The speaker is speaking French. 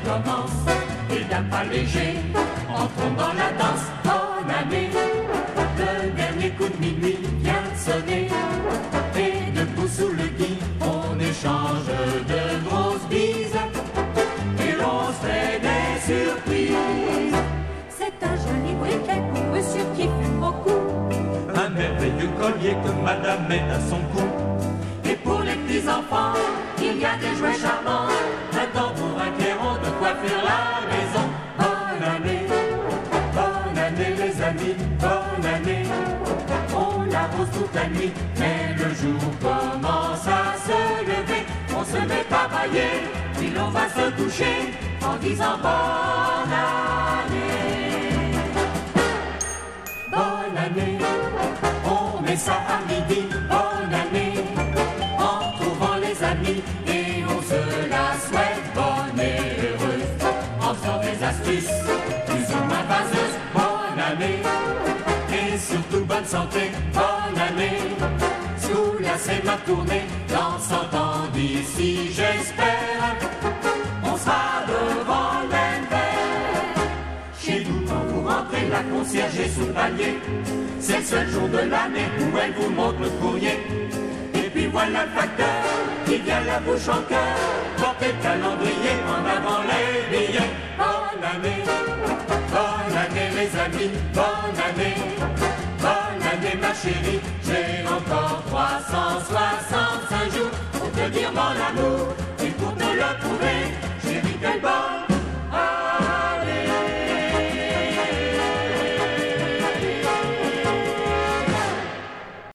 commence, et d'un pas léger, entrons dans la danse. Bonne année, le dernier coup de minuit vient sonner, et debout sous le gui, on échange de grosses bises, et l'on se fait des surprises. C'est un joli briquet pour monsieur qui fume beaucoup, Un merveilleux collier que madame met à son cou. Et pour les petits enfants, il y a des jouets charmants, un tambour, un clairon, de quoi faire la maison. Bonne année les amis, bonne année. On arrose toute la nuit, mais le jour commence à se lever. On se met à bailler, puis l'on va se coucher en disant bonne année. Bonne année, on met ça à midi, bonne année, en trouvant les amis, et on se la souhaite bonne et heureuse, en faisant des astuces plus ou moins vaseuses. Bonne année, et surtout bonne santé, bonne année, sous la scène à tourner, dansant d'ici, j'espère, on sera devant l'envers. Chez nous, quand vous rentrez, la concierge est sous le palier, c'est le seul jour de l'année où elle vous montre le courrier. Et puis voilà le facteur qui vient la bouche en cœur, porter le calendrier en avant les billets. Bonne année les amis, bonne année ma chérie. J'ai encore 365 jours pour te dire mon amour,